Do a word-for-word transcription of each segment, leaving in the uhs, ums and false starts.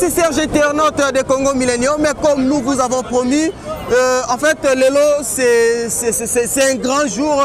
Merci Serge internaute de Congo Millennium, mais comme nous vous avons promis, euh, en fait Lelo c'est un grand jour,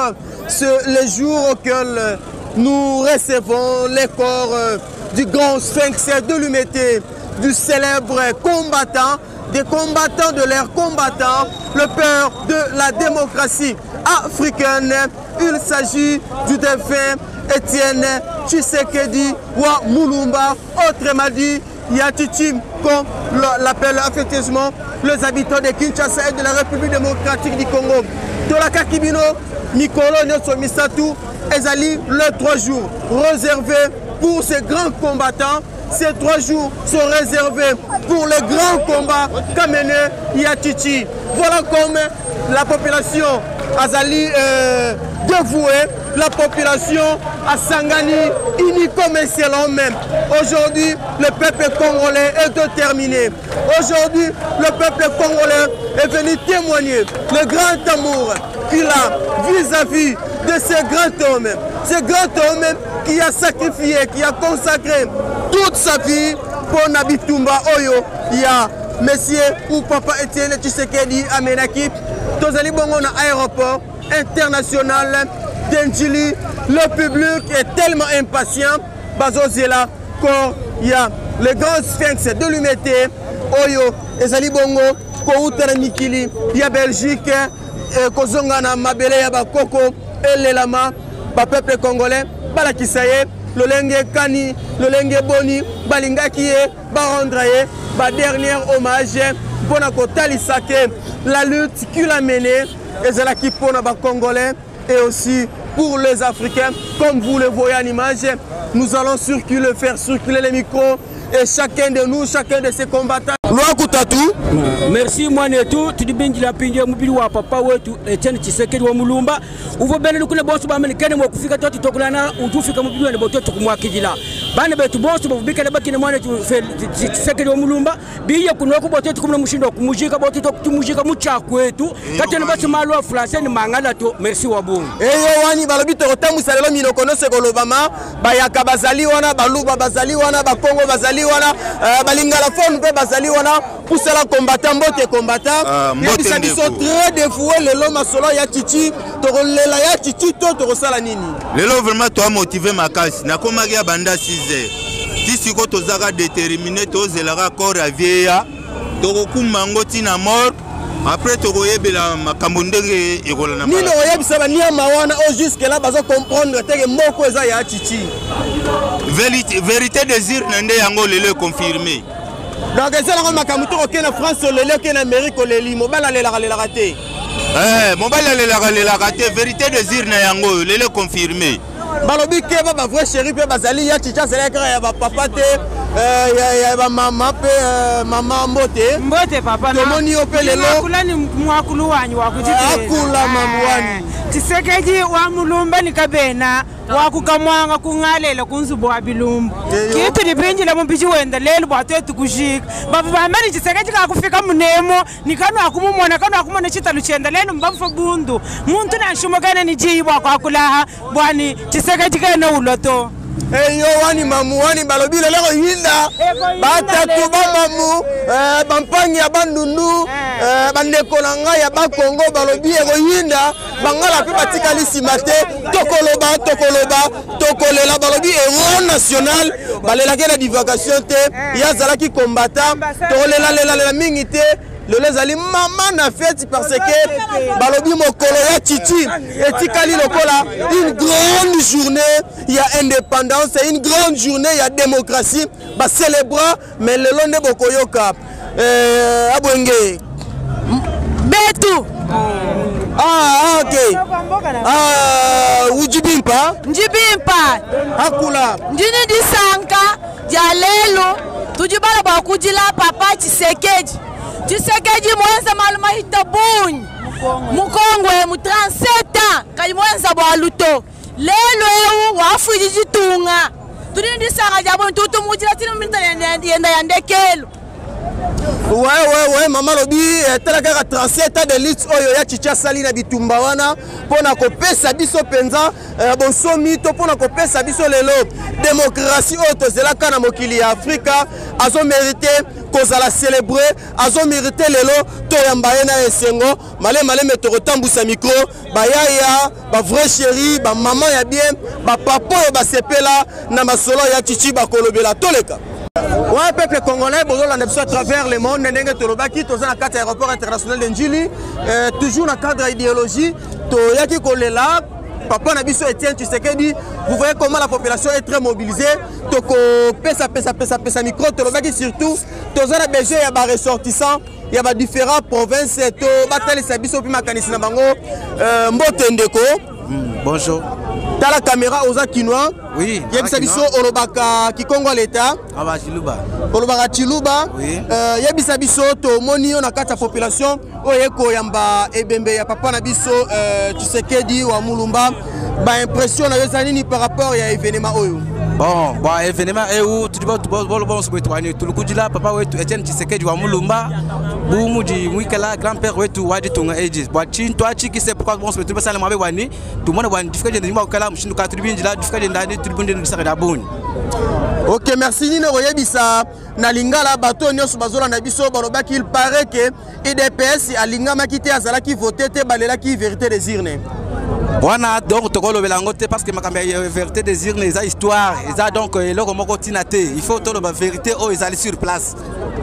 le jour auquel nous recevons les corps euh, du grand sphinx de l'humanité, du célèbre combattant, des combattants de l'ère combattant, le père de la démocratie africaine. Il s'agit du défunt Étienne Tshisekedi wa Mulumba, autrement dit Yatichim, comme l'appellent affectueusement les habitants de Kinshasa et de la République démocratique du Congo. Tolaka Kibino, Mikolo Nelson Misatu, Ezali, les trois jours réservés pour ces grands combattants. Ces trois jours sont réservés pour les grands combats qu'a mené Yatichi. Voilà comme la population Azali euh, dévouée, la population à Sangani, unie comme un seul homme même. Aujourd'hui, le peuple congolais est déterminé. Aujourd'hui, le peuple congolais est venu témoigner le grand amour qu'il a vis-à-vis de ce grand homme. Ce grand homme qui a sacrifié, qui a consacré toute sa vie pour Nabitumba Oyo. Il y a monsieur ou papa Étienne Tshisekedi Amenaki. Tozali bongo na aéroport international d'Endjili. Le public est tellement impatient. Bazozela, quand il y a le grand sphinx de l'humanité, Oyo, Ezali bongo, Koutara Mikili, il y a Belgique, Kozongana, Mabele, Yabakoko, Elelama, ba peuple congolais, Balakisaye, le Lenge Kani, le Lenge Boni, Balingakie, Barandraye, ba dernier hommage, Bonako Talisake, la lutte qu'il a menée, Ezalaki pour les Congolais et aussi pour les Africains. Comme vous le voyez en image, nous allons circuler, faire circuler les micros et chacun de nous, chacun de ces combattants. Merci moi netu tudibinji la pinje mubili wa papa wetu Etienne Tshisekedi wa Mulumba uvo bene lukule bonso ba amerikane mo kufika toti tokulana utufika mubili wa boto tukumwakijila bane betu bonso bubika lebaki ne mwana Tshisekedi wa Mulumba biye kunoko boto tukumna mushindo kumujika boto tukumujika muchakwetu katene basi malo français ni mangala to. Merci wabu eyo wani balobi to tamu salelo minokono se kolobama bayaka bazali wana baluba bazali wana bakongo bazali wana balingala fonu pe bazali wana pour cela combattant mbote combattant ils sont très dévoués le loma solo ya Titi tokolela ya Titi to tokosala nini lelo vraiment toi motivé makasi na komaki ya banda six heures tisi ko tozaka déterminé tozelaka corps ya vieya tokokuma ngoti na mort après tokoyebela makambo ndenge ekolana nino oyebisa ba niama wana au jusque là bazo comprendre teke moko eza ya Titi vérité vérité désir nende yango lelo confirmé. Donc c'est là makamto ko na France le le ke na Amérique le li mobala le la le la raté eh mobala le la le la raté vérité désir na yango le le confirmé balobi ke ba vrai chéri pe bazali ya Titi c'est là ya ba papa te euh ya ba mama pe mama mbote mbote papa na moni opele lo kula ni mwakulu wanyu wakujite akula mamwani Tshisekedi wa Mulumba ni kabena wakukamwanga kungalela kunzubo wa bilumbu kitu dipinji la mbichi wenda lelo bwatwetu kushika baba bamani Tshisekedi kakufika munemo nikano akumumona kano akumona chita luchenda lelo mbamfa bundu muntu na nshumagana ni jibwa kwa kulaha bwani Tshisekedi kana uloto eyo wani mamu wani balobi lelo yinda batatu bamamu bampangi ya bandundu bandekolanga ya bakongo balobi eko yinda bangala pe batikali simate tokoloba tokoloba tokolela balobi héros national balelaki na divagation te yazalaki combattant tokolela lela lela mingi te le lezali maman na fête parce que balobi mokolo ya Titi etikali lokola une grande journée il y a indépendance c'est une grande journée il y a démocratie ba célébrer mais le londe bokoyoka euh abwenge betu ah ok ah ujibimpa njibimpa akula njini disanka jalelo tujibala bakujila papa Tshisekedi Tshisekedi mwenza maluma itabuni mukongwe mu trente-sept ans kali mwenza bwa luto lelo eu wafuji jitunga tulindi sanga jabo ntutu mujira tino minta yenda yandekelo Ouais, ouais, ouais, maman Lobi, telaka trente-sept ans de lutte oyo ya chicha sali na bitumba wana pona kopesa biso penza bonsomi to pona kopesa biso lelo démocratie oyo tozelaka na mokili ya Afrika azo mérité kozala célébrer azo mérité lelo to yamba ye na esengo male male me to kotambusa micro ba yaya ba vrai chéri ba maman ya bien ba papa oyo ba sepela na masolo ya chichi ba kolobela toleka. Ouais, peuple congolais, bonjour, on est à travers le monde, Nenenge Tolobaki, tous à quatre aéroports international de Njili, toujours dans le cadre idéologie, Toyaki Kolela, Papa Nabiso Etienne Tshisekedi, vous voyez comment la population est très mobilisée, Toko pesa pesa pesa pesa micro, Tolobaki surtout, tous à besoin il y a des ressortissants, il y a différentes provinces, to Batali Sabiso Pima Kanisina Bango, Mbotendeko. Bonjour. Dans la caméra aux Akinois. Oui. Il y a Bisabiso Olobaka Kikongo l'État. Ah bah Chiluba. Olobaka Chiluba. Oui. Il y a Bisabiso to moni on a quatre population. Oyeko yamba ebembe ya papa na biso Tshisekedi wa Mulumba. Ba impression na yozanini par rapport à événement oyo. Bon, bon événement est où tu vois tu vois bon bon souhaite wani tout le coup là papa ouais Etienne Tshisekedi wa Mulumba. Boumudi Mwikala grand-père ouais tout wadi tonga ages. Bon chin toi chi qui sait pourquoi bon souhaite pas ça le wani. Tout le monde wani difficulté de moi kala mshindu ka tribune là difficulté ndani tribune de Kisaka boni. Ok, merci Nino Royebisa. Na lingala bato nyonso bazola na biso balobaki il paraît que I D P S a linga makité azala ki voter te balela ki vérité des urnes. Wana donc tokolo belangote parce que makambe vérité des urnes eza histoire eza donc eloko moko tinate il faut tolo ba vérité o ezali sur place.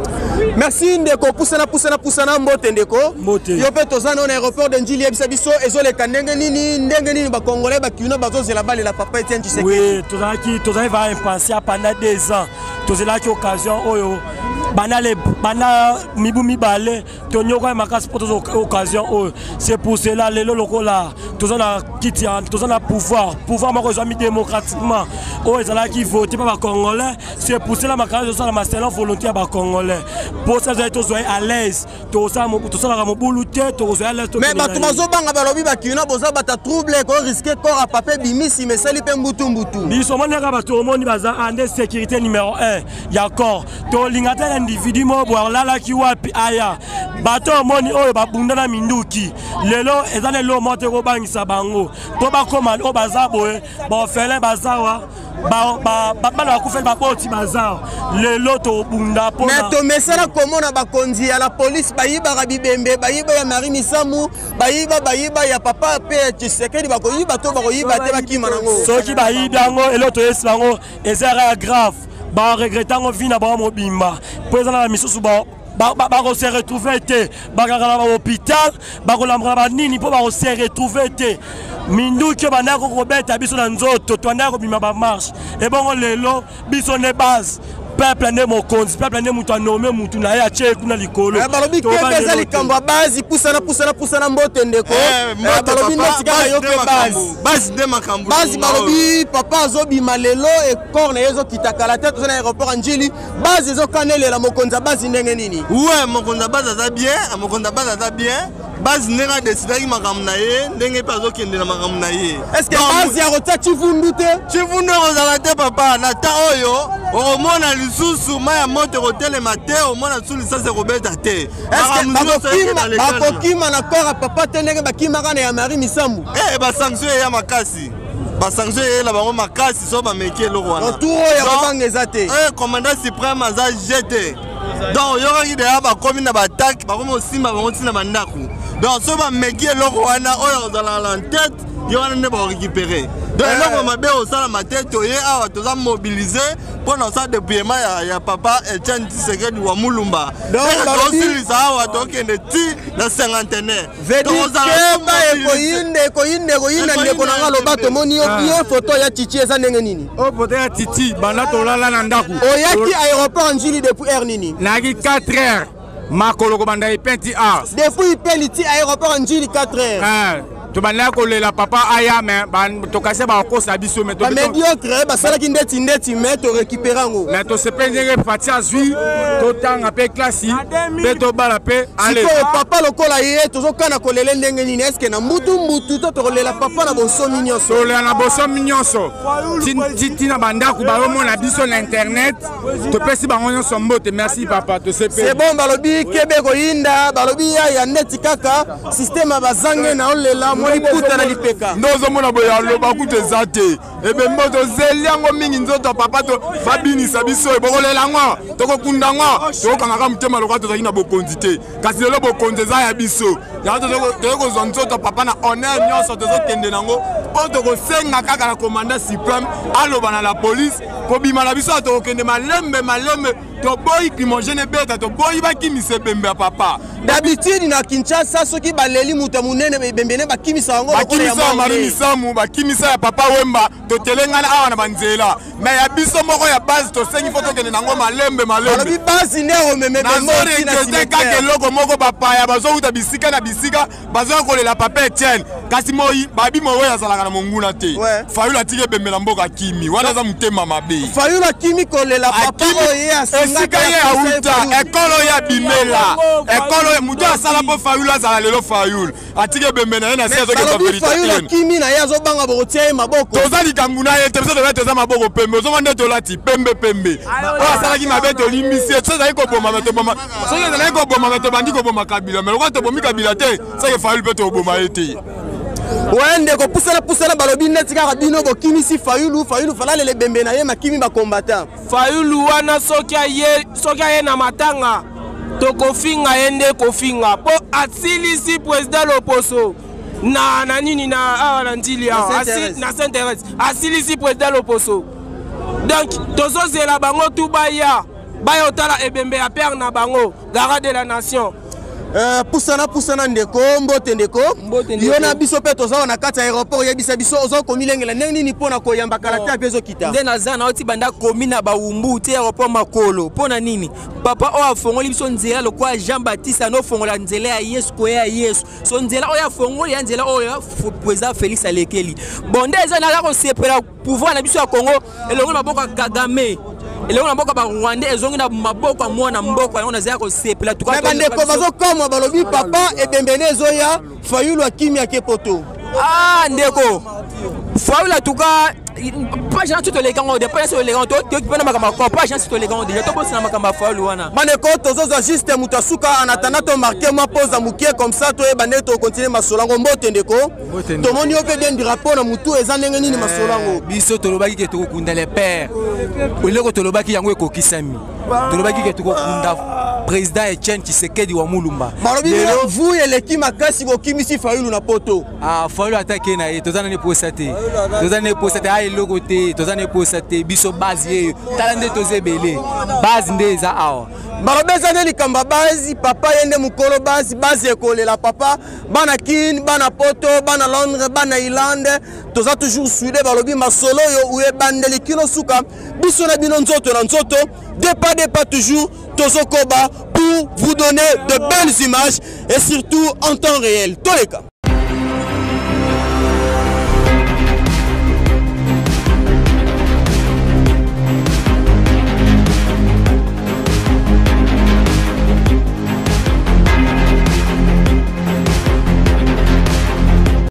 Merci ndeko pusana pusana pusana mbote ndeko yo pe tozana na aéroport de Njili yebisa biso ezoleka ndenge nini ndenge nini ba congolais ba kino bazozela bale la papa Etienne Tshisekedi. Oui, tozaki tozali va impensé pendant deux ans tozela ki occasion oyo bana le bana mibu mibale tonyoka makasi pour occasion oyo c'est pour cela lelo lokola tozana kiti tozana pouvoir pouvoir moko ezami démocratiquement oyo ezala ki voter par ba congolais c'est pour cela makasi tozala masela volontaire ba congolais pour ça ils sont à l'aise tout ça tout ça la mobulu te to à l'aise mais bato bazo banga balobi bakina boza bata trouble ko risquer corps à papier bimisi mais sali pe mbutu mbutu biso mona ka bato omoni baza en sécurité numéro un ya corps to lingata individu mo boire là là ki wapi aya bato omoni oyo babunda na minduki lelo ezane lo monte ko bangisa bango to ba komanda o baza boye ba fele bazawa ba ba ba la ku fe ba boti bazawa lelo to bunda pona mais to mesala komona ba konzi ya la police bayiba rabibembe bayiba ya Marie Misamu bayiba bayiba ya papa pe Tshisekedi ba ko yiba to ba ko yiba te ba kima nango soki bayiba ngo elo to esi bango ezara grave ba regrettant vina ba mobimba présent la mission ba ba ba se retrouver te ba kala ba hôpital ba ko lambra ba nini po ba se retrouver te minduki bana ko ko beta biso na nzoto to ndako bima ba marche et bon lelo biso ne base peuple ne mokonzi peuple ne mutu anome mutu na ya che kuna likolo balobi kebeza likambo base pusana pusana pusana mbote ndeko balobi notika yo ke base base de makambo base balobi papa azobima lelo e corps na yezo kitaka la tête na aéroport Njili base ezo kanelela mokonza base ndenge nini ouais mokonza base za bien mokonza base za bien base nenga décidé makambo na ye ndenge pe azokende na makambo na ye est-ce que base ya rota chivundu te chivundu ozala te papa na ta oyo omona lisusu maya moto kotelema te omona lisusu lisase kobeta te bakokima na corps ya papa te ndenge bakimaka na ya Marie Misambu basanction eya makasi basanction eyela bango makasi so bameki eloko wana tour oyo akobanga eza te commandant suprême aza jeté donc yokaki deya bakomi na batake bakomi osimba bango ntina bandako donc so bameki eloko wana oyo ozalaka na tête yo wana nde bakorécupéré donc eloko mabe osalama te toye awa toza mobilize mpona osala dépouillement ya papa Etienne Tshisekedi wa Mulumba tosilisa awa tokende ti na cinquantenaire vedikeba ekoyinde ekoyinde ekoyinda ndeko na nga loba tomoni yo foto ya Titi eza ndenge nini o foto ya Titi banda tolala na ndako oyaki aéroport Njili depuis heure nini naki quatre heures makolo kobanda ipenti a depuis ipeli ti aéroport Njili quatre heures to banda ko lela papa aya mais to kase ba ko sa biso mais to médiocre ba sala ki ndeti ndeti mais to récupérer ngo mais to se penjenge fatia zui to tanga pe classe pe to bala pe allez papa lokola ye to zo kana ko lele ndenge nini est-ce que na mutu mutu to to lela papa na boso minyoso to lela na boso minyoso ti ti na banda ku ba mona biso na internet to pesi ba ngonyo sombote merci papa to se pe c'est bon balobi kebe ko yinda balobi ya ya ndeti kaka système bazange na olela mo liputa na lipeka ndozo mona boya lo ba kute zate ebe mboto zeliango mingi nzoto papa to babinisa biso e bokolela ngo to ko kunda ngo to kanga ka mutema lokwa to zaki na bokonzi te kasi lelo bokonzi za ya biso ya to to ko zonzoto papa na honneur nyonso to zo kende nango po to ko senga kaka na commandant suprême aloba na la police ko bima na biso to kende malembe malembe to boy kimogene beta to boy bakimise bembe papa d'habitude na Kinshasa soki baleli muta munene bembene bakimisa yango bakimisa marimisa mu bakimisa ya papa wemba to telengana awa na banzela mais ya biso moko ya base to sengi foto kende nango malembe malembe alobi base ndero meme bembo tina kaka loko moko bapaya bazo uta bisika na bisika bazo kolela papa Etienne kasi moi babi mo ya zalaka na monguna te Fayulu atike bembe na mboka kimi wana za mutema mabe Fayulu kimi kolela papa oye esika ye auta ekolo ya bimela ekolo mutu asala po Fayulu azala lelo Fayulu atike bembe na ye na sezo ke verité Fayulu kimi na ye azobanga bokotia maboko toza likambu na ye te biso toza toza maboko pembe ozonga nde tolati pembe pembe oyo asalaki mabe tolimbisi ye tozali koboma bato boma soki ezalaki koboma bato bandi koboma Kabila mais lokwa tobomi Kabila te soki Fayulu mpe toboma ye te wende ko pusala pusala balobi neti kaka bino bokimisi Fayulu Fayulu fala lele bembe na ye makimi ba combattant Fayulu wana soki aye soki aye na matanga tokofinga yende kofinga po asilisi président Loposo na na nini na awa na ndili awa na Saint-Thérèse asilisi président Loposo donc tozozela bango tu baya baya otala ebembe ya père na bango garant de la nation. Euh, pusana pusana ndeko mbote ndeko yona biso pe toza na kati aéroport ya bisa biso ozo komilengela ndenge nini pona koyamba kalata pezo kita nde naza na oti banda komina ba umbu te aéroport makolo pona nini papa o afongoli biso nzela lokwa Jean Baptiste ano fongola nzela ya Yesu ko ya Yesu so nzela o ya fongoli ya nzela o ya président Félix Alekeli bonde eza na ko sepela pouvoir na biso ya Congo elongo na boko Kagame elongo na mboka ba Rwanda ezongi na maboko ya mwana mboka yango nazaya ko sepela tuka ba ndeko bazo koma balobi papa ebembene ezoya Fayulu akimi akepoto ah ndeko Fayulu tuka pas gens tout les gants de pas sur les gants to to pena makamba ko pas gens tout les gants déjà to bossa na makamba Fayulu wana maneko tozoza juste mutasuka en attendant to marquer moi pause à mukie comme ça to ebande to continuer masolango mbote ndeko to moni ope bien du rapport na mutu ezandenge nini masolango biso to lobaki ke to kunda les pères oleko to lobaki yango ekokisami to lobaki ke to kunda président Etienne Tshisekedi wa Mulumba balobi vous et l'équipe makasi bokimisi Fayulu na poto ah Fayulu attaquer na ye tozana ne posate tozana ne posate ay loko te tozana ne posate biso base ye talande tozebele base ndeza awa balobeza ne likamba base papa yende mukolo base base ekolela papa bana kin bana poto bana Londres bana Irlande toza toujours suide balobi masolo yo uye bandeli kilo suka biso na bino nzoto na nzoto de pas de pas toujours tozokoba pour vous donner de belles images et surtout en temps réel tous les cas.